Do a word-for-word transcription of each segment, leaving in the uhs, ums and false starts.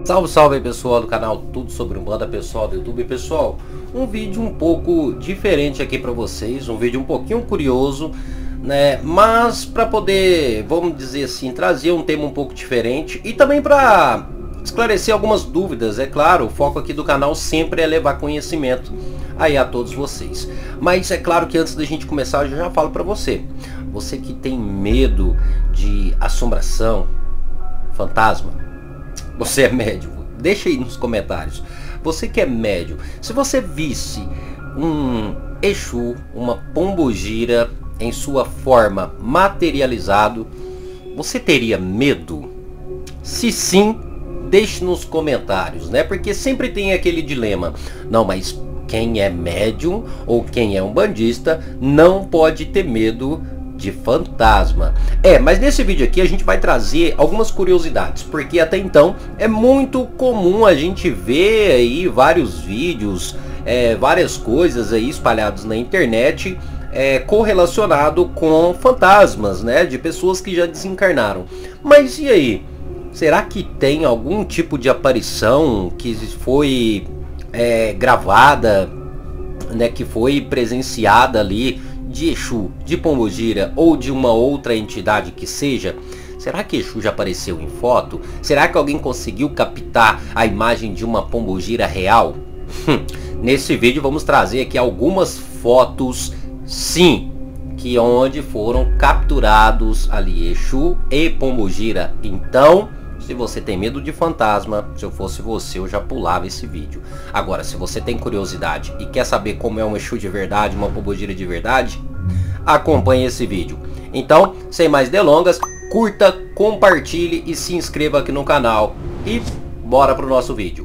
Salve, salve aí, pessoal do canal Tudo Sobre Umbanda, pessoal do YouTube. Pessoal, um vídeo um pouco diferente aqui para vocês, um vídeo um pouquinho curioso, né? Mas para poder, vamos dizer assim, trazer um tema um pouco diferente e também para esclarecer algumas dúvidas. É claro, o foco aqui do canal sempre é levar conhecimento aí a todos vocês. Mas é claro que antes da gente começar, eu já falo para você, você que tem medo de assombração, fantasma, você é médium? Deixa aí nos comentários. Você que é médium, se você visse um Exu, uma pombogira em sua forma materializado, você teria medo? Se sim, deixe nos comentários, né? Porque sempre tem aquele dilema. Não, mas quem é médium ou quem é umbandista não pode ter medo de fantasma. É, mas nesse vídeo aqui a gente vai trazer algumas curiosidades, porque até então é muito comum a gente ver aí vários vídeos, é, várias coisas aí espalhados na internet, é, correlacionado com fantasmas, né, de pessoas que já desencarnaram. Mas e aí? Será que tem algum tipo de aparição que foi é, gravada, né, que foi presenciada ali, de Exu, de pombogira ou de uma outra entidade que seja? Será que Exu já apareceu em foto? Será que alguém conseguiu captar a imagem de uma pombogira real? Nesse vídeo vamos trazer aqui algumas fotos, sim, que onde foram capturados ali Exu e pombogira. Então, se você tem medo de fantasma, se eu fosse você, eu já pulava esse vídeo. Agora, se você tem curiosidade e quer saber como é um Exu de verdade, uma pombogira de verdade, acompanhe esse vídeo. Então, sem mais delongas, curta, compartilhe e se inscreva aqui no canal. E bora pro nosso vídeo.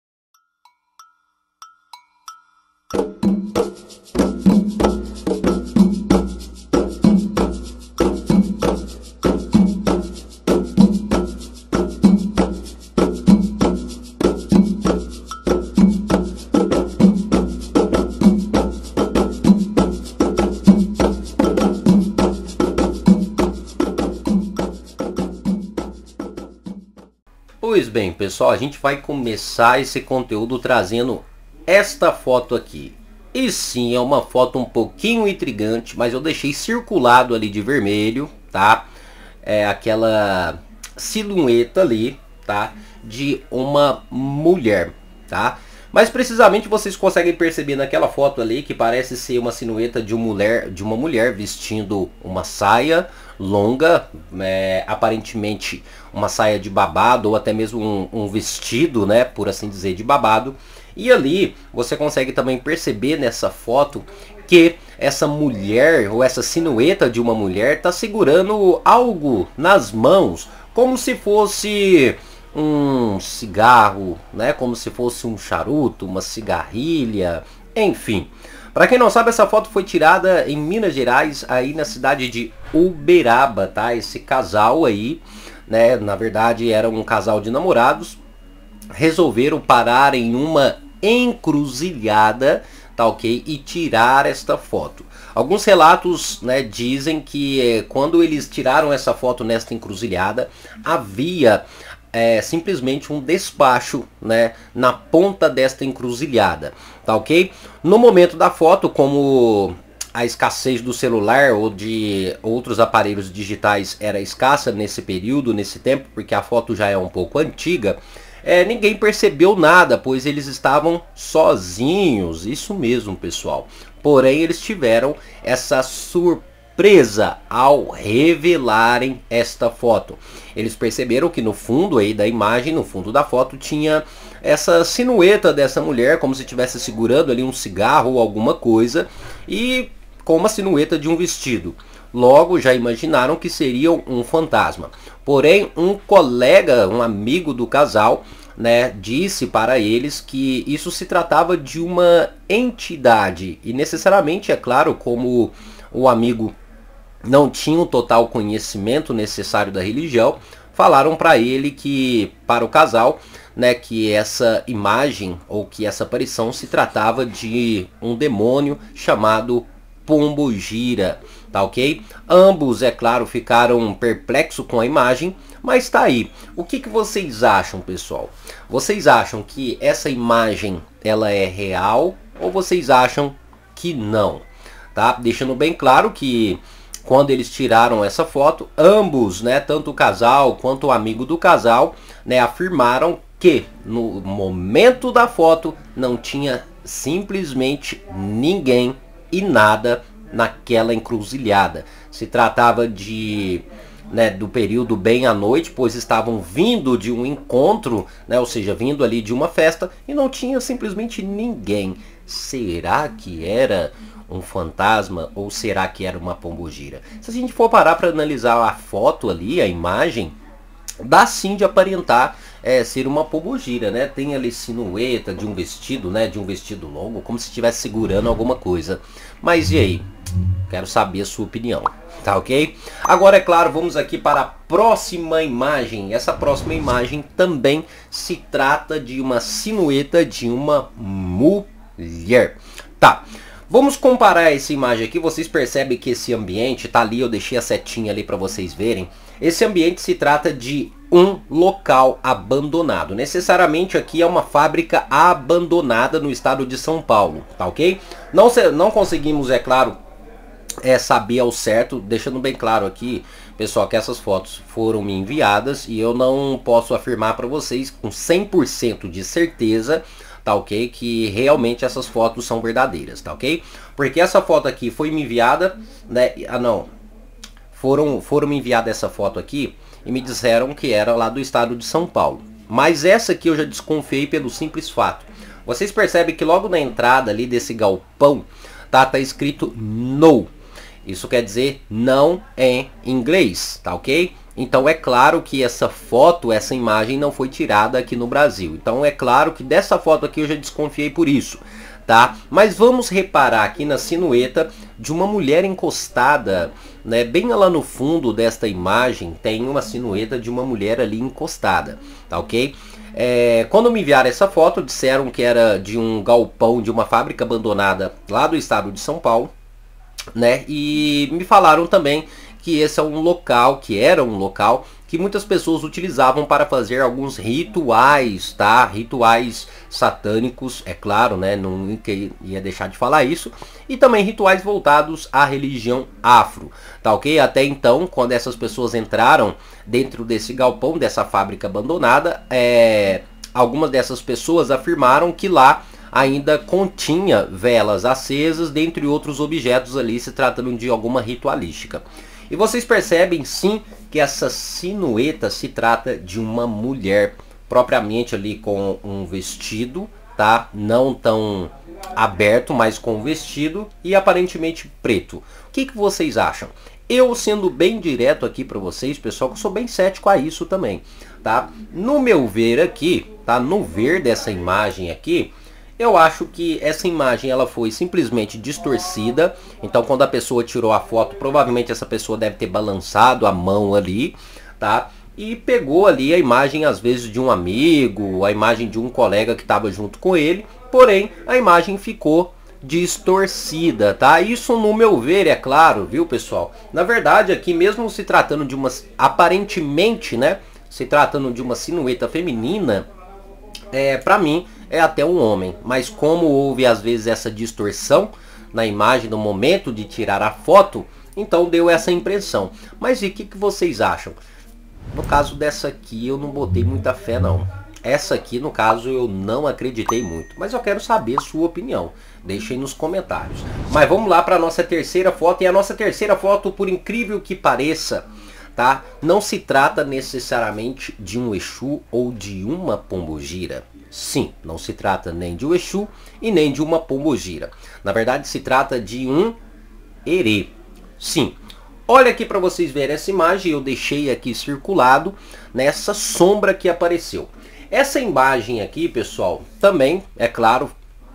Pois bem, pessoal, a gente vai começar esse conteúdo trazendo esta foto aqui. E sim, é uma foto um pouquinho intrigante, mas eu deixei circulado ali de vermelho, tá? É aquela silhueta ali, tá? De uma mulher, tá? Mas precisamente vocês conseguem perceber naquela foto ali que parece ser uma silhueta de uma mulher, de uma mulher vestindo uma saia longa, é, aparentemente uma saia de babado ou até mesmo um, um vestido, né, por assim dizer, de babado. E ali você consegue também perceber nessa foto que essa mulher ou essa silhueta de uma mulher está segurando algo nas mãos, como se fosse um cigarro, né? Como se fosse um charuto, uma cigarrilha, enfim. Para quem não sabe, essa foto foi tirada em Minas Gerais, aí na cidade de Uberaba, tá? Esse casal aí, né? Na verdade era um casal de namorados, resolveram parar em uma encruzilhada, tá ok? E tirar esta foto. Alguns relatos, né, dizem que eh, quando eles tiraram essa foto nesta encruzilhada, havia É simplesmente um despacho, né, na ponta desta encruzilhada, tá ok? No momento da foto, como a escassez do celular ou de outros aparelhos digitais era escassa nesse período, nesse tempo, porque a foto já é um pouco antiga, é, ninguém percebeu nada, pois eles estavam sozinhos, isso mesmo, pessoal. Porém, eles tiveram essa surpresa presa ao revelarem esta foto. Eles perceberam que no fundo aí da imagem, no fundo da foto, tinha essa silhueta dessa mulher, como se estivesse segurando ali um cigarro ou alguma coisa, e com uma silhueta de um vestido. Logo já imaginaram que seria um fantasma. Porém, um colega, um amigo do casal, né, disse para eles que isso se tratava de uma entidade. E necessariamente, é claro, como o amigo não tinha o total conhecimento necessário da religião, falaram para ele que, para o casal, né, que essa imagem ou que essa aparição se tratava de um demônio chamado pombogira, tá ok? Ambos, é claro, ficaram perplexos com a imagem, mas tá aí. O que, que vocês acham, pessoal? Vocês acham que essa imagem ela é real ou vocês acham que não? Tá? Deixando bem claro que quando eles tiraram essa foto, ambos, né, tanto o casal quanto o amigo do casal, né, afirmaram que no momento da foto não tinha simplesmente ninguém e nada naquela encruzilhada. Se tratava de, né, do período bem à noite, pois estavam vindo de um encontro, né, ou seja, vindo ali de uma festa e não tinha simplesmente ninguém. Será que era um fantasma ou será que era uma pombogira? Se a gente for parar para analisar a foto ali, a imagem, dá sim de aparentar é, ser uma pombogira, né? Tem ali silhueta de um vestido, né? De um vestido longo, como se estivesse segurando alguma coisa. Mas e aí? Quero saber a sua opinião, tá ok? Agora, é claro, vamos aqui para a próxima imagem. Essa próxima imagem também se trata de uma silhueta de uma mulher. Tá. Vamos comparar essa imagem aqui, vocês percebem que esse ambiente, tá ali, eu deixei a setinha ali para vocês verem. Esse ambiente se trata de um local abandonado. Necessariamente aqui é uma fábrica abandonada no estado de São Paulo, tá ok? Não, não conseguimos, é claro, é, saber ao certo, deixando bem claro aqui, pessoal, que essas fotos foram me enviadas e eu não posso afirmar para vocês com cem por cento de certeza, tá ok? Que realmente essas fotos são verdadeiras, tá ok? Porque essa foto aqui foi me enviada, né? Ah, não. Foram, foram me enviada essa foto aqui e me disseram que era lá do estado de São Paulo. Mas essa aqui eu já desconfiei pelo simples fato. Vocês percebem que logo na entrada ali desse galpão, tá, tá escrito no. Isso quer dizer não em inglês, tá ok? Então é claro que essa foto, essa imagem não foi tirada aqui no Brasil. Então é claro que dessa foto aqui eu já desconfiei por isso, tá? Mas vamos reparar aqui na silhueta de uma mulher encostada, né? Bem lá no fundo desta imagem tem uma silhueta de uma mulher ali encostada, tá ok? É, quando me enviaram essa foto, disseram que era de um galpão de uma fábrica abandonada lá do estado de São Paulo, né? E me falaram também que esse é um local, que era um local que muitas pessoas utilizavam para fazer alguns rituais, tá? Rituais satânicos, é claro, né? Não ia deixar de falar isso. E também rituais voltados à religião afro, tá ok? Até então, quando essas pessoas entraram dentro desse galpão, dessa fábrica abandonada, é... algumas dessas pessoas afirmaram que lá ainda continha velas acesas, dentre outros objetos ali, se tratando de alguma ritualística. E vocês percebem sim que essa silhueta se trata de uma mulher, propriamente ali com um vestido, tá? Não tão aberto, mas com um vestido e aparentemente preto. O que, que vocês acham? Eu, sendo bem direto aqui para vocês, pessoal, que eu sou bem cético a isso também, tá? No meu ver aqui, tá? No ver dessa imagem aqui, eu acho que essa imagem ela foi simplesmente distorcida. Então quando a pessoa tirou a foto, provavelmente essa pessoa deve ter balançado a mão ali, tá? E pegou ali a imagem às vezes de um amigo, a imagem de um colega que estava junto com ele. Porém, a imagem ficou distorcida, tá? Isso no meu ver, é claro, viu, pessoal? Na verdade, aqui mesmo se tratando de uma, aparentemente, né? Se tratando de uma silhueta feminina, é, pra mim é até um homem, mas como houve às vezes essa distorção na imagem no momento de tirar a foto, então deu essa impressão. Mas e o que, que vocês acham? No caso dessa aqui eu não botei muita fé não. Essa aqui no caso eu não acreditei muito, mas eu quero saber sua opinião. Deixem nos comentários. Mas vamos lá para a nossa terceira foto, e a nossa terceira foto, por incrível que pareça, tá? Não se trata necessariamente de um Exu ou de uma pombogira. Sim, não se trata nem de um Exu e nem de uma pombogira. Na verdade se trata de um herê. Sim, olha aqui para vocês verem essa imagem, eu deixei aqui circulado nessa sombra que apareceu. Essa imagem aqui, pessoal, também, é claro,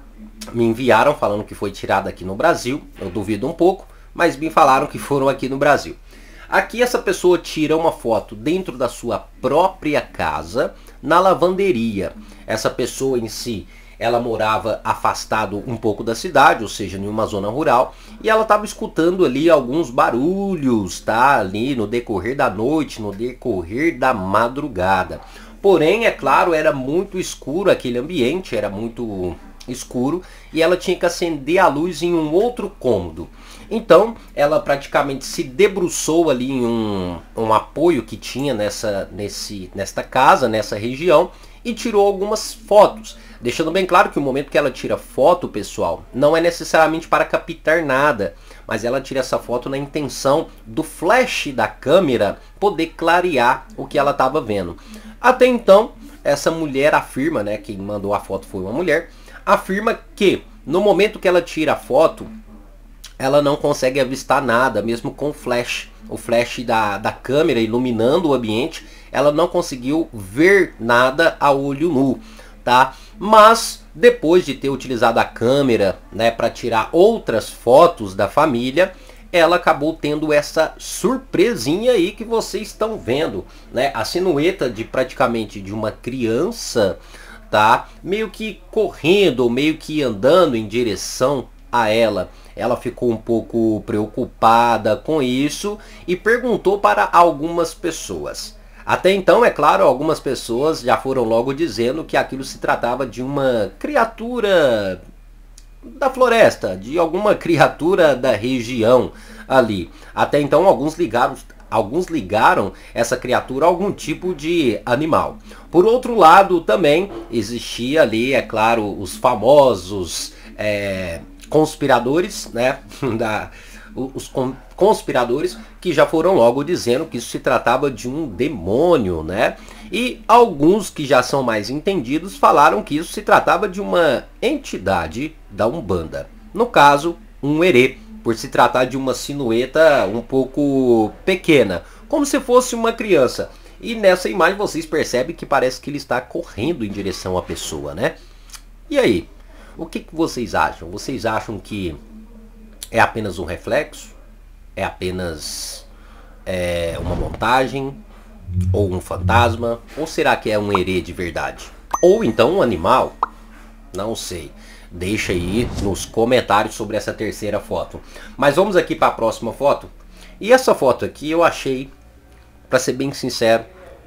me enviaram falando que foi tirada aqui no Brasil. Eu duvido um pouco, mas me falaram que foram aqui no Brasil. Aqui essa pessoa tira uma foto dentro da sua própria casa, na lavanderia. Essa pessoa em si, ela morava afastado um pouco da cidade, ou seja, em uma zona rural, e ela estava escutando ali alguns barulhos, tá? Ali no decorrer da noite, no decorrer da madrugada. Porém, é claro, era muito escuro aquele ambiente, era muito escuro, e ela tinha que acender a luz em um outro cômodo. Então, ela praticamente se debruçou ali em um, um apoio que tinha nessa, nesse, nesta casa, nessa região, e tirou algumas fotos. Deixando bem claro que o momento que ela tira foto, pessoal, não é necessariamente para captar nada, mas ela tira essa foto na intenção do flash da câmera poder clarear o que ela estava vendo. Até então, essa mulher afirma, né, quem mandou a foto foi uma mulher, afirma que no momento que ela tira a foto, ela não consegue avistar nada, mesmo com o flash, o flash da, da câmera iluminando o ambiente, ela não conseguiu ver nada a olho nu, tá? Mas depois de ter utilizado a câmera, né, para tirar outras fotos da família, ela acabou tendo essa surpresinha aí que vocês estão vendo, né? A silhueta de praticamente de uma criança, tá? Meio que correndo, meio que andando em direção a ela. Ela ficou um pouco preocupada com isso e perguntou para algumas pessoas. Até então, é claro, algumas pessoas já foram logo dizendo que aquilo se tratava de uma criatura da floresta, de alguma criatura da região ali. Até então, alguns ligaram, alguns ligaram essa criatura a algum tipo de animal. Por outro lado, também existia ali, é claro, os famosos é, conspiradores, né, da... os conspiradores que já foram logo dizendo que isso se tratava de um demônio, né? E alguns que já são mais entendidos falaram que isso se tratava de uma entidade da Umbanda. No caso, um herê, por se tratar de uma silhueta um pouco pequena, como se fosse uma criança. E nessa imagem vocês percebem que parece que ele está correndo em direção à pessoa, né? E aí? O que, que vocês acham? Vocês acham que é apenas um reflexo? É apenas é, uma montagem? Ou um fantasma? Ou será que é um herê de verdade? Ou então um animal? Não sei. Deixa aí nos comentários sobre essa terceira foto. Mas vamos aqui para a próxima foto. E essa foto aqui eu achei, para ser bem sincero,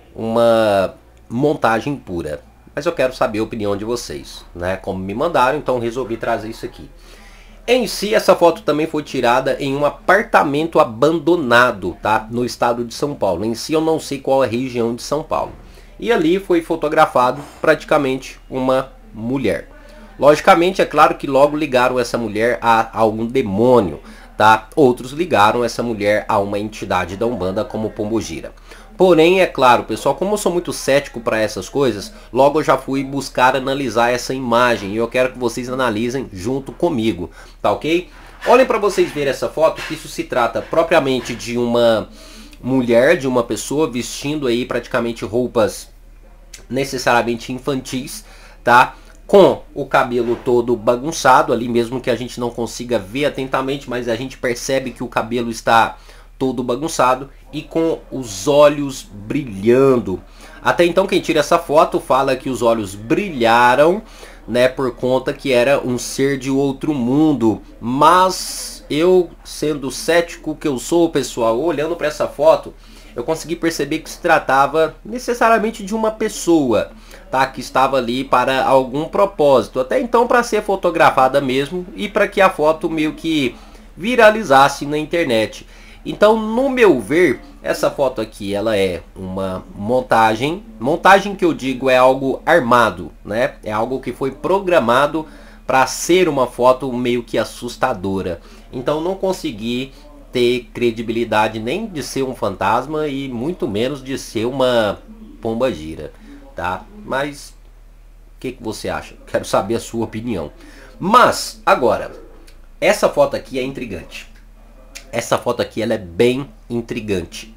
uma montagem pura. Mas eu quero saber a opinião de vocês, né? Como me mandaram, então resolvi trazer isso aqui. Em si, essa foto também foi tirada em um apartamento abandonado, tá? No estado de São Paulo. Em si, eu não sei qual é a região de São Paulo. E ali foi fotografado praticamente uma mulher. Logicamente, é claro que logo ligaram essa mulher a, a algum demônio, tá? Outros ligaram essa mulher a uma entidade da Umbanda como Pombogira. Porém, é claro, pessoal, como eu sou muito cético para essas coisas, logo eu já fui buscar analisar essa imagem e eu quero que vocês analisem junto comigo, tá ok? Olhem para vocês verem essa foto, que isso se trata propriamente de uma mulher, de uma pessoa vestindo aí praticamente roupas necessariamente infantis, tá? Com o cabelo todo bagunçado ali, mesmo que a gente não consiga ver atentamente, mas a gente percebe que o cabelo está todo bagunçado e com os olhos brilhando. Até então quem tira essa foto fala que os olhos brilharam, né, por conta que era um ser de outro mundo. Mas eu, sendo cético que eu sou, pessoal, olhando para essa foto, eu consegui perceber que se tratava necessariamente de uma pessoa, tá, que estava ali para algum propósito. Até então para ser fotografada mesmo e para que a foto meio que viralizasse na internet. Então, no meu ver, essa foto aqui, ela é uma montagem. Montagem que eu digo é algo armado, né? É algo que foi programado para ser uma foto meio que assustadora. Então, não consegui ter credibilidade nem de ser um fantasma e muito menos de ser uma pombagira, tá? Mas, o que, que você acha? Quero saber a sua opinião. Mas, agora, essa foto aqui é intrigante. Essa foto aqui ela é bem intrigante.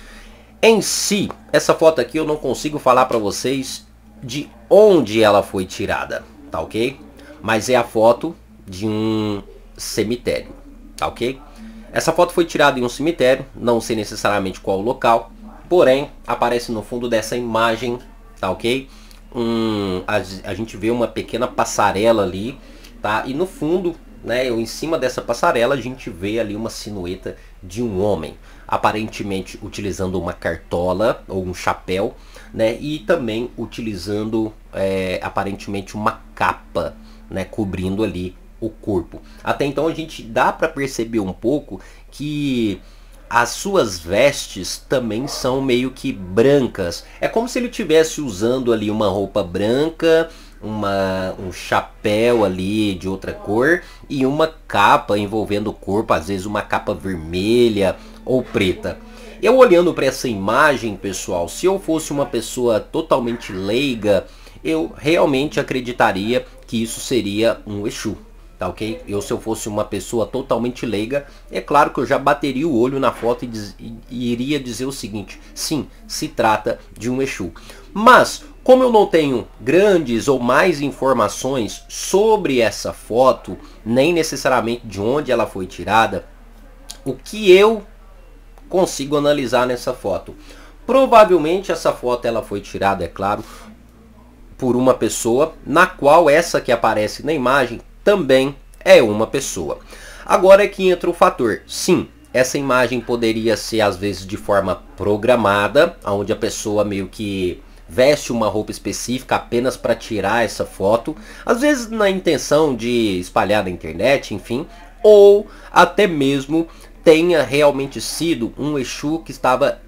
Em si, essa foto aqui eu não consigo falar para vocês de onde ela foi tirada, tá ok? Mas é a foto de um cemitério, tá ok? Essa foto foi tirada em um cemitério, não sei necessariamente qual o local, porém aparece no fundo dessa imagem, tá ok? um, a, a gente vê uma pequena passarela ali, tá? E no fundo, né, em cima dessa passarela a gente vê ali uma silhueta de um homem, aparentemente utilizando uma cartola ou um chapéu, né? E também utilizando é, aparentemente uma capa, né, cobrindo ali o corpo. Até então a gente dá para perceber um pouco que as suas vestes também são meio que brancas. É como se ele estivesse usando ali uma roupa branca, uma, um chapéu ali de outra cor e uma capa envolvendo o corpo, às vezes uma capa vermelha ou preta. Eu olhando para essa imagem, pessoal, se eu fosse uma pessoa totalmente leiga, eu realmente acreditaria que isso seria um Exu. Tá, ok? Eu, se eu fosse uma pessoa totalmente leiga, é claro que eu já bateria o olho na foto e, diz, e, e iria dizer o seguinte: sim, se trata de um Exu. Mas, como eu não tenho grandes ou mais informações sobre essa foto, nem necessariamente de onde ela foi tirada, o que eu consigo analisar nessa foto? Provavelmente essa foto ela foi tirada, é claro, por uma pessoa, na qual essa que aparece na imagem também é uma pessoa. Agora é que entra o fator. Sim, essa imagem poderia ser às vezes de forma programada, onde a pessoa meio que veste uma roupa específica apenas para tirar essa foto, às vezes na intenção de espalhar na internet, enfim, ou até mesmo tenha realmente sido um Exu que estava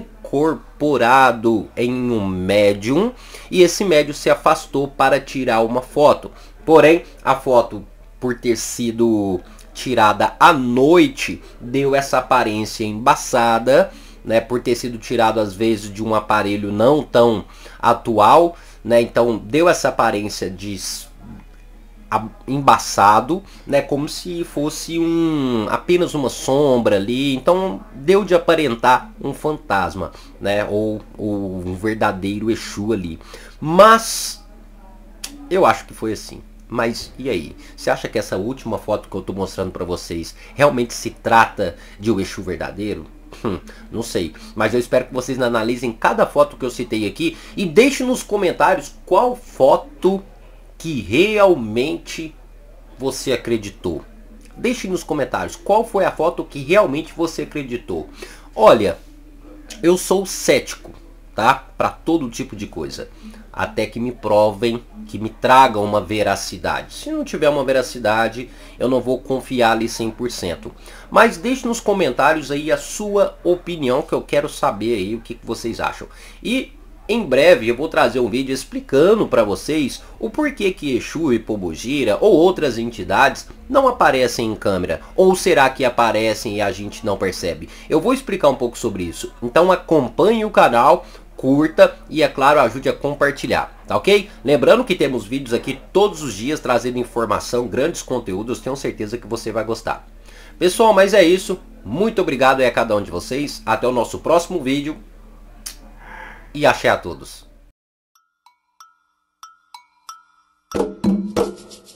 incorporado em um médium e esse médium se afastou para tirar uma foto. Porém, a foto, por ter sido tirada à noite, deu essa aparência embaçada, né? Por ter sido tirado às vezes de um aparelho não tão atual, né? Então deu essa aparência de embaçado, né? Como se fosse um apenas uma sombra ali. Então deu de aparentar um fantasma, né? Ou, ou um verdadeiro Exu ali. Mas eu acho que foi assim. Mas e aí? Você acha que essa última foto que eu estou mostrando para vocês realmente se trata de um Exu verdadeiro? Hum, não sei. Mas eu espero que vocês analisem cada foto que eu citei aqui e deixem nos comentários qual foto que realmente você acreditou. Deixe nos comentários qual foi a foto que realmente você acreditou. Olha, eu sou cético, tá? Para todo tipo de coisa. Até que me provem, que me tragam uma veracidade. Se não tiver uma veracidade, eu não vou confiar ali cem por cento. Mas deixe nos comentários aí a sua opinião, que eu quero saber aí o que vocês acham. E em breve eu vou trazer um vídeo explicando para vocês o porquê que Exu e Pombogira ou outras entidades não aparecem em câmera. Ou será que aparecem e a gente não percebe? Eu vou explicar um pouco sobre isso. Então acompanhe o canal, curta e, é claro, ajude a compartilhar, tá ok? Lembrando que temos vídeos aqui todos os dias trazendo informação, grandes conteúdos, tenho certeza que você vai gostar. Pessoal, mas é isso. Muito obrigado aí a cada um de vocês. Até o nosso próximo vídeo. E axé a todos.